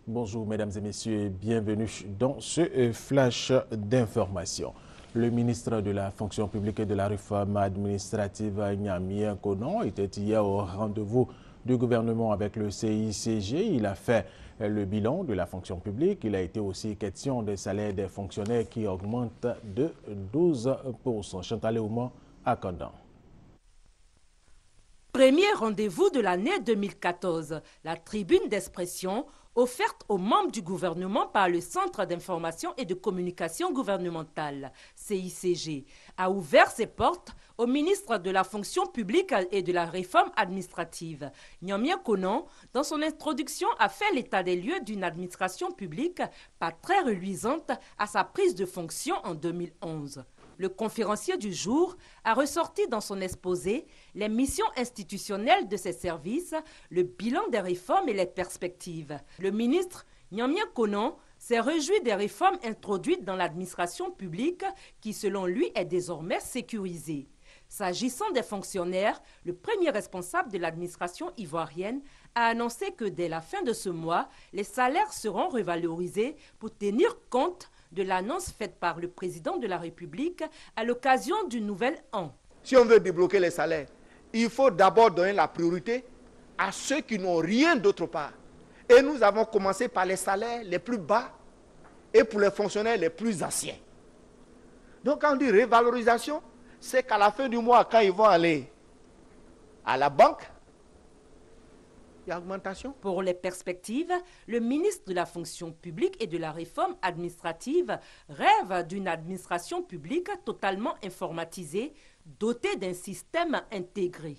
Bonjour mesdames et messieurs et bienvenue dans ce flash d'information. Le ministre de la fonction publique et de la réforme administrative Nyamie Konon était hier au rendez-vous du gouvernement avec le CICG. Il a fait le bilan de la fonction publique. Il a été aussi question des salaires des fonctionnaires qui augmentent de 12%. Chantal Oumar à Kandan. Premier rendez-vous de l'année 2014, la tribune d'expression offerte aux membres du gouvernement par le Centre d'information et de communication gouvernementale, CICG, a ouvert ses portes au ministre de la fonction publique et de la réforme administrative. Nyamie Konon, dans son introduction, a fait l'état des lieux d'une administration publique pas très reluisante à sa prise de fonction en 2011. Le conférencier du jour a ressorti dans son exposé les missions institutionnelles de ses services, le bilan des réformes et les perspectives. Le ministre Nyamie Konon s'est réjoui des réformes introduites dans l'administration publique qui, selon lui, est désormais sécurisée. S'agissant des fonctionnaires, le premier responsable de l'administration ivoirienne a annoncé que dès la fin de ce mois, les salaires seront revalorisés pour tenir compte de l'annonce faite par le président de la République à l'occasion du nouvel an. Si on veut débloquer les salaires, il faut d'abord donner la priorité à ceux qui n'ont rien d'autre part. Et nous avons commencé par les salaires les plus bas et pour les fonctionnaires les plus anciens. Donc quand on dit révalorisation, c'est qu'à la fin du mois, quand ils vont aller à la banque, il y a augmentation. Pour les perspectives, le ministre de la fonction publique et de la réforme administrative rêve d'une administration publique totalement informatisée, dotée d'un système intégré.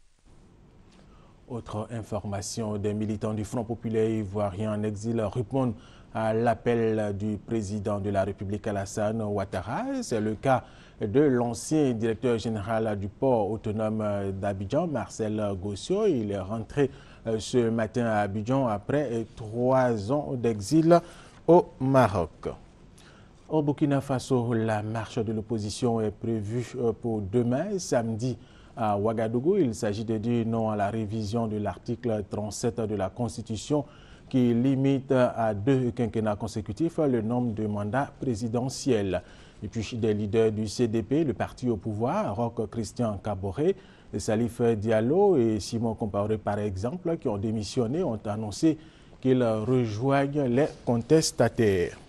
Autre information, des militants du Front populaire ivoirien en exil répondent à l'appel du président de la République Alassane Ouattara. C'est le cas de l'ancien directeur général du port autonome d'Abidjan, Marcel Gossio. Il est rentré ce matin à Abidjan après 3 ans d'exil au Maroc. Au Burkina Faso, la marche de l'opposition est prévue pour demain, samedi, à Ouagadougou. Il s'agit de dire non à la révision de l'article 37 de la Constitution qui limite à 2 quinquennats consécutifs le nombre de mandats présidentiels. Et puis des leaders du CDP, le parti au pouvoir, Roch Christian Kaboré, Salif Diallo et Simon Compaoré par exemple, qui ont démissionné, ont annoncé qu'ils rejoignent les contestataires.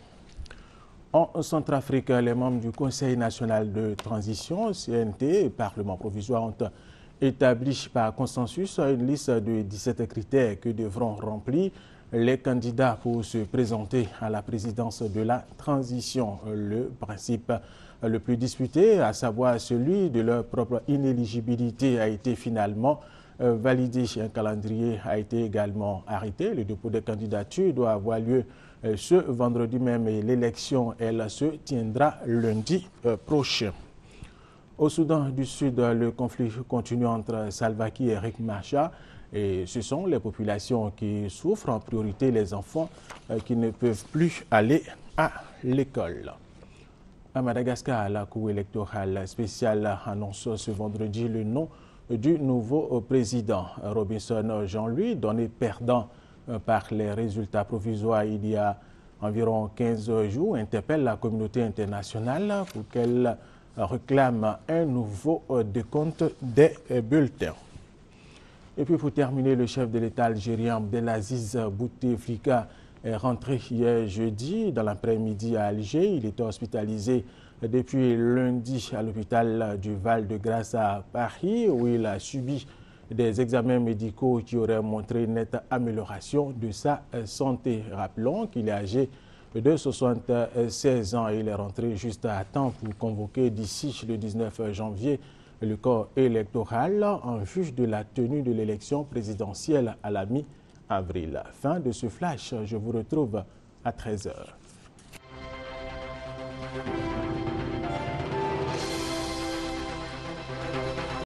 En Centrafrique, les membres du Conseil national de transition, CNT, et Parlement provisoire ont établi par consensus une liste de 17 critères que devront remplir les candidats pour se présenter à la présidence de la transition. Le principe le plus disputé, à savoir celui de leur propre inéligibilité, a été finalement validé. Un calendrier a été également arrêté. Le dépôt des candidatures doit avoir lieu ce vendredi même et l'élection, elle, se tiendra lundi prochain. Au Soudan du Sud, le conflit continue entre Salva Kiir et Riek Machar. Et ce sont les populations qui souffrent, en priorité les enfants qui ne peuvent plus aller à l'école. À Madagascar, la Cour électorale spéciale annonce ce vendredi le nom du nouveau président. Robinson Jean-Louis, donné perdant par les résultats provisoires il y a environ 15 jours, interpelle la communauté internationale pour qu'elle réclame un nouveau décompte des bulletins. Et puis pour terminer, le chef de l'État algérien Abdelaziz Bouteflika est rentré hier jeudi dans l'après-midi à Alger. Il était hospitalisé depuis lundi à l'hôpital du Val-de-Grâce à Paris, où il a subi des examens médicaux qui auraient montré une nette amélioration de sa santé. Rappelons qu'il est âgé de 76 ans. Il est rentré juste à temps pour convoquer d'ici le 19 janvier le corps électoral en vue de la tenue de l'élection présidentielle à la mi-avril. Fin de ce flash, je vous retrouve à 13h.